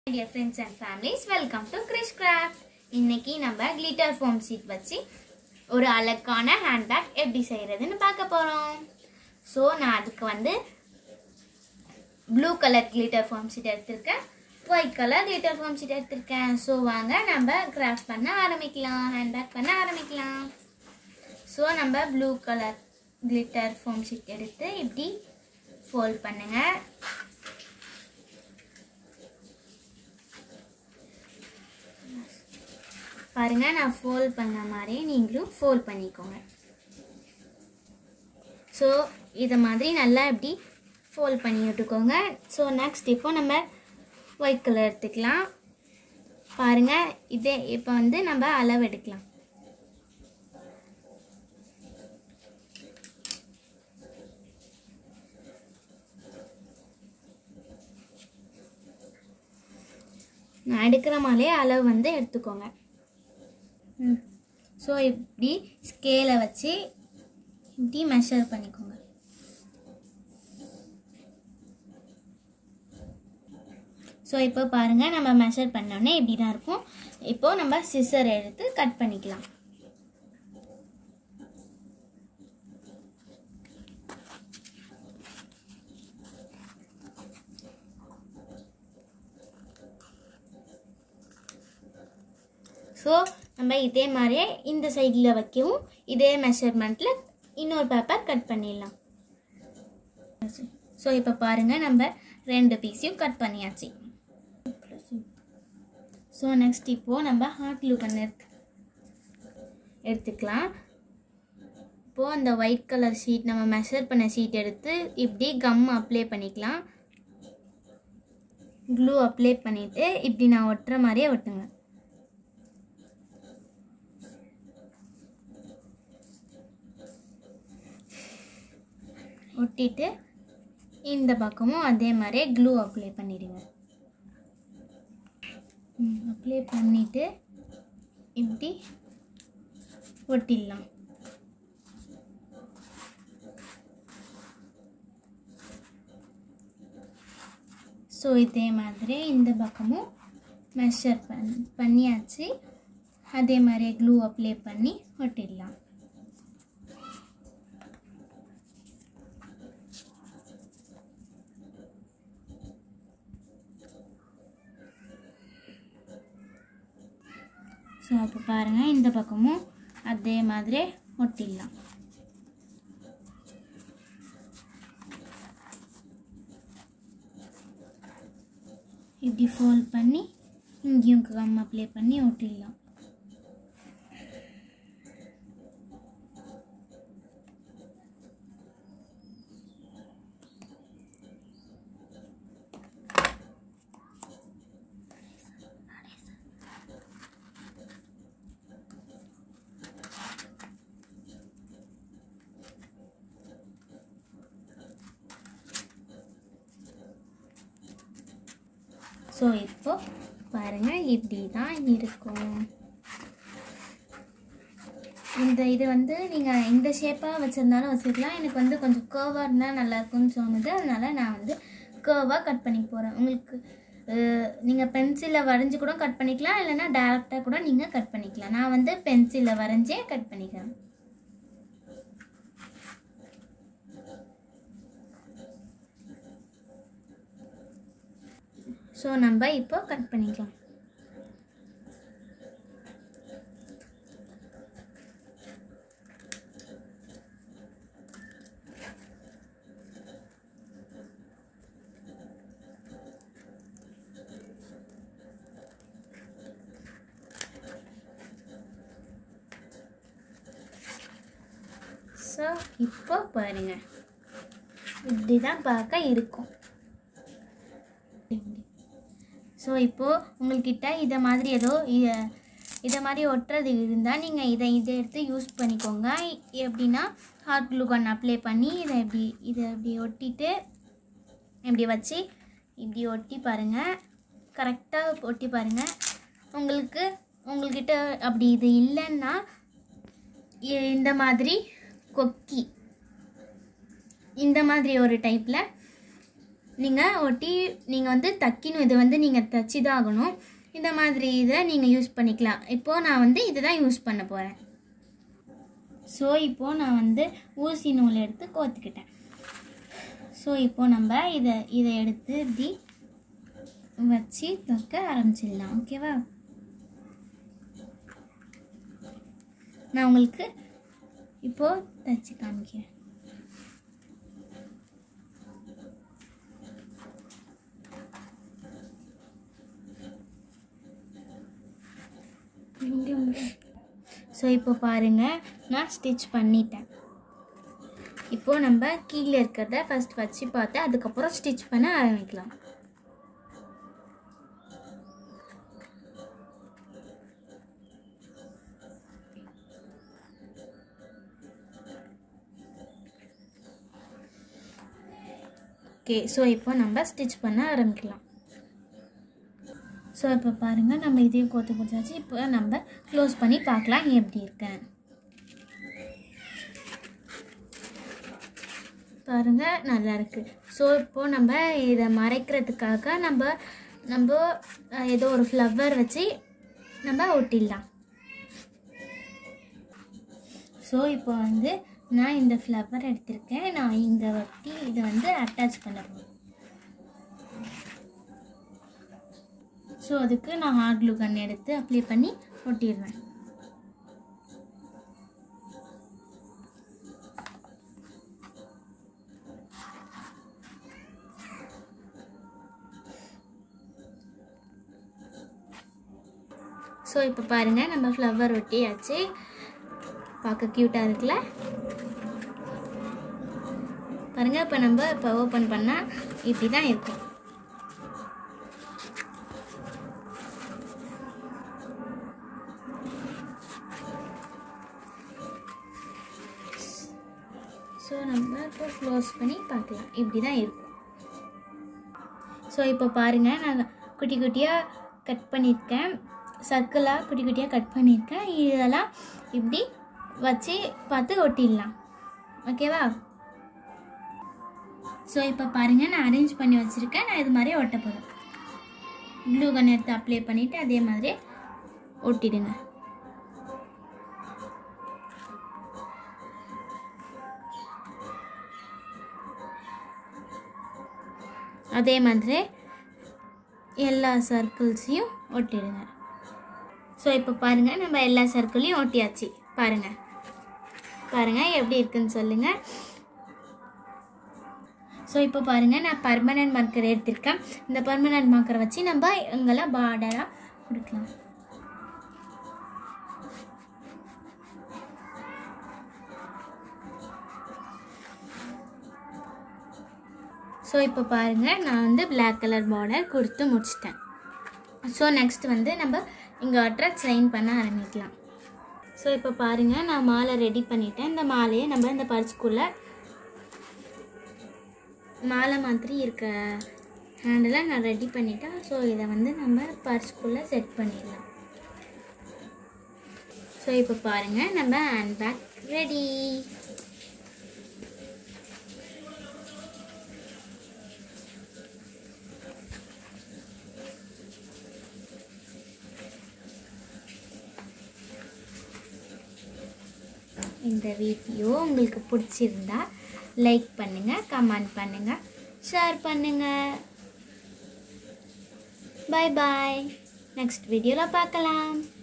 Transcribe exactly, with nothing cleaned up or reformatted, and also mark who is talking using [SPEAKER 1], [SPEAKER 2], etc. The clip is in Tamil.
[SPEAKER 1] Dear friends and families, welcome to Krish Craft. இன்னைக்கு நம்ம glitter foam sheet வச்சு ஒரு அழகான handbag எப்படி செய்யறதுன்னு பார்க்க போறோம். சோ நான் அதுக்கு வந்து blue color glitter foam sheet எடுத்துர்க்கேன். white color glitter foam sheet எடுத்துர்க்கேன். சோ வாங்க நம்ம craft பண்ண ஆரம்பிக்கலாம். handbag பண்ண ஆரம்பிக்கலாம். சோ நம்ம blue color glitter foam sheet எடுத்து இப்படி fold பண்ணுங்க. பாருங்க நான் ஃபோல்ட் பண்ண மாதிரி நீங்களும் ஃபோல்ட் பண்ணிக்கோங்க. சோ இத மாதிரி நல்லா இப்படி ஃபோல்ட் பண்ணி விட்டுக்கோங்க. சோ நெக்ஸ்ட் இப்போ நம்ம ஒயிட் கலர் எடுத்துக்கலாம். பாருங்க இதே இப்போ வந்து நம்ம அளவு எடுக்கலாம். நான் எடுக்கிற மாதிரியே அளவு வந்து எடுத்துக்கோங்க. சோ இப்படி ஸ்கேலை வச்சு இப்படி மெஷர் பண்ணிக்கோங்க. சோ இப்போ பாருங்க நம்ம மெஷர் பண்ணோனே இப்படி தான் இருக்கும். இப்போ நம்ம சிசர் எடுத்து கட் பண்ணிக்கலாம். சோ நம்ம இதே மாதிரியே இந்த சைடுல வைக்கவும் இதே மெஷர்மென்ட்ல இன்னொரு பேப்பர் கட் பண்ணிடலாம். சோ இப்போ பாருங்க நம்ம ரெண்டு பீஸையும் கட் பண்ணியாச்சு. சோ நெக்ஸ்ட் இப்போ நம்ம ஹாட் க்ளூ கன் எடுத்துக்கலாம். இப்போ அந்த ஒயிட் கலர் ஷீட் நம்ம மெஷர் பண்ண ஷீட் எடுத்து இப்படி கம் அப்ளை பண்ணிக்கலாம். க்ளூ அப்ளை பண்ணிட்டு இப்படி நான் ஒட்டுற மாதிரியே ஒட்டுங்க. ஒட்டிட்டு இந்த பக்கமும் அதே மாதிரி க்ளூ அப்ளை பண்ணிடுங்க. அப்ளை பண்ணிட்டு இப்படி ஒட்டிடலாம். ஸோ இதே மாதிரி இந்த பக்கமும் மெஷர் பண் பண்ணியாச்சு. அதே மாதிரி க்ளூ அப்ளை பண்ணி ஒட்டிடலாம். ஸோ அப்போ பாருங்கள் இந்த பக்கமும் அதே மாதிரி ஒட்டிடலாம். இப்படி ஃபோல்ட் பண்ணி இங்கேயும் கம் அப்ளை பண்ணி ஒட்டிடலாம். ஸோ இப்போ பாருங்கள் இப்படி தான் இருக்கும். இந்த இது வந்து நீங்கள் இந்த ஷேப்பாக வச்சுருந்தாலும் வச்சுருக்கலாம். எனக்கு வந்து கொஞ்சம் கர்வாக இருந்தால் நல்லாயிருக்கும்னு தோணுது. அதனால் நான் வந்து கர்வாக கட் பண்ணி போகிறேன். உங்களுக்கு நீங்கள் பென்சிலில் வரைஞ்சி கூட கட் பண்ணிக்கலாம், இல்லைன்னா டேரெக்டாக கூட நீங்கள் கட் பண்ணிக்கலாம். நான் வந்து பென்சிலில் வரைஞ்சே கட் பண்ணிக்கிறேன். ஸோ நம்ம இப்போ கட் பண்ணிக்கலாம். ஸோ இப்போ பாருங்க இப்படி தான் பார்க்க இருக்கும். ஸோ இப்போது உங்கள்கிட்ட இதை மாதிரி ஏதோ இதை மாதிரி ஒட்டுறது இருந்தால் நீங்கள் இதை இதை எடுத்து யூஸ் பண்ணிக்கோங்க. எப்படின்னா ஹாட் க்ளூ கன் அப்ளை பண்ணி இதை இப்படி இதை இப்படி ஒட்டிட்டு இப்படி வச்சு இப்படி ஒட்டி பாருங்கள். கரெக்டாக ஒட்டி பாருங்கள். உங்களுக்கு உங்கள்கிட்ட அப்படி இது இல்லைன்னா இந்த மாதிரி கொக்கி இந்த மாதிரி ஒரு டைப்பில் நீங்கள் ஒட்டி நீங்கள் வந்து தைக்கணும். இதை வந்து நீங்கள் தைச்சி தான் ஆகணும். இந்த மாதிரி இதை நீங்கள் யூஸ் பண்ணிக்கலாம். இப்போது நான் வந்து இதை தான் யூஸ் பண்ண போகிறேன். ஸோ இப்போது நான் வந்து ஊசி நூல் எடுத்து கோத்துக்கிட்டேன். ஸோ இப்போது நம்ம இதை இதை எடுத்து இப்படி வச்சு தைக்க ஆரம்பிச்சிடலாம். ஓகேவா? நான் உங்களுக்கு இப்போது தைச்சி காமிக்கிறேன். ஸோ இப்போ பாருங்கள், நான் ஸ்டிச் பண்ணிட்டேன். இப்போது நம்ம கீழே இருக்கிறத ஃபஸ்ட் வச்சு பார்த்து அதுக்கப்புறம் ஸ்டிச் பண்ண ஆரம்பிக்கலாம். ஓகே, ஸோ இப்போ நம்ம ஸ்டிச் பண்ண ஆரம்பிக்கலாம். ஸோ இப்போ பாருங்கள், நம்ம இதையும் கோத்து கொடுத்தாச்சு. இப்போ நம்ம க்ளோஸ் பண்ணி பார்க்கலாம் எப்படி இருக்கேன். பாருங்கள், நல்லா இருக்குது. ஸோ இப்போது நம்ம இதை மறைக்கிறதுக்காக நம்ம நம்ம ஏதோ ஒரு ஃப்ளவர் வச்சு நம்ம ஒட்டிடலாம். ஸோ இப்போ வந்து நான் இந்த ஃப்ளவர் எடுத்திருக்கேன். நான் இங்கே ஒட்டி இதை வந்து அட்டாச் பண்ணுறேன். ஸோ அதுக்கு நான் ஹாட் க்ளூ கன் எடுத்து அப்ளை பண்ணி ஒட்டிடுவேன். ஸோ இப்போ பாருங்கள், நம்ம ஃப்ளவர் ஒட்டியாச்சு. பார்க்க க்யூட்டாக இருக்குல்ல? பாருங்கள், இப்போ நம்ம இப்போ ஓப்பன் பண்ணால் இப்படி தான் இருக்கும். ஸோ நம்ம இப்போ க்ளோஸ் பண்ணி பார்க்கலாம். இப்படி தான் இருக்கும். ஸோ இப்போ பாருங்கள், நான் குட்டி குட்டியாக கட் பண்ணியிருக்கேன். சர்க்கிளாக குட்டி குட்டியாக கட் பண்ணியிருக்கேன். இதெல்லாம் இப்படி வச்சு பார்த்து ஒட்டிடலாம். ஓகேவா? ஸோ இப்போ பாருங்கள், நான் அரேஞ்ச் பண்ணி வச்சுருக்கேன். நான் இது மாதிரி ஒட்ட போகிறேன். க்ளூ கன் எடுத்து அப்ளை பண்ணிவிட்டு அதே மாதிரி ஒட்டிடுங்க. அதே மாதிரி எல்லா சர்க்கிள்ஸையும் ஒட்டிடுங்க. ஸோ இப்போ பாருங்கள், நம்ம எல்லா சர்க்கிளையும் ஒட்டியாச்சு. பாருங்கள் பாருங்கள் எப்படி இருக்குன்னு சொல்லுங்கள். ஸோ இப்போ பாருங்கள், நான் பர்மனெண்ட் மார்க்கர் எடுத்திருக்கேன். இந்த பர்மனெண்ட் மார்க்கரை வச்சு நம்ம எங்கெல்லாம் பார்டராக கொடுக்கலாம். ஸோ இப்போ பாருங்கள், நான் வந்து பிளாக் கலர் பார்டர் கொடுத்து முடிச்சிட்டேன். ஸோ நெக்ஸ்ட் வந்து நம்ம இங்கே ஒட்டுற செயின் பண்ண ஆரம்பிக்கலாம். ஸோ இப்போ பாருங்கள், நான் மாலை ரெடி பண்ணிட்டேன். இந்த மாலையை நம்ம இந்த பர்ஸ்குள்ளே மாலை மாதிரி இருக்க ஹேண்டில் நான் ரெடி பண்ணிட்டேன். ஸோ இதை வந்து நம்ம பர்ஸ்குள்ளே செட் பண்ணிடலாம். ஸோ இப்போ பாருங்கள், நம்ம ஹேண்ட் பேக் ரெடி. இந்த வீடியோ உங்களுக்கு பிடிச்சிருந்தா லைக் பண்ணுங்கள், கமெண்ட் பண்ணுங்கள், ஷேர் பண்ணுங்கள். Bye bye. நெக்ஸ்ட் வீடியோவில் பார்க்கலாம்.